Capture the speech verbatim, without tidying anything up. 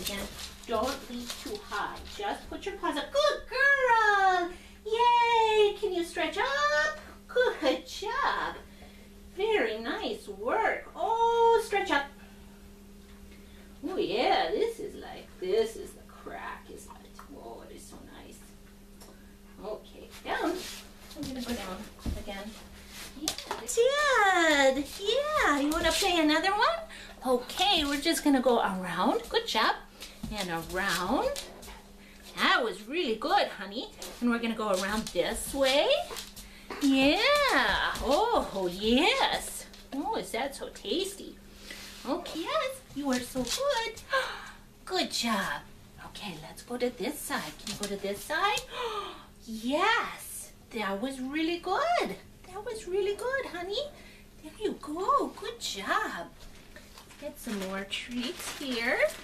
again. Don't leap too high. Just put your paws up. Good girl. Yay. Can you stretch up? Good job. Very nice work. Oh, stretch up. Oh, yeah. This is like, this is the crack, isn't it? Oh, it is so nice. Okay, down. I'm going to go down again. Yeah. Good. Yeah. You want to play another one? Okay, we're just going to go around. Good job. And around. That was really good, honey. And we're going to go around this way. Yeah. Oh, yes. Oh, is that so tasty? Okay, yes. You are so good. Good job. Okay, let's go to this side. Can you go to this side? Yes. That was really good. That was really good, honey. There you go. Good job. Get some more treats here.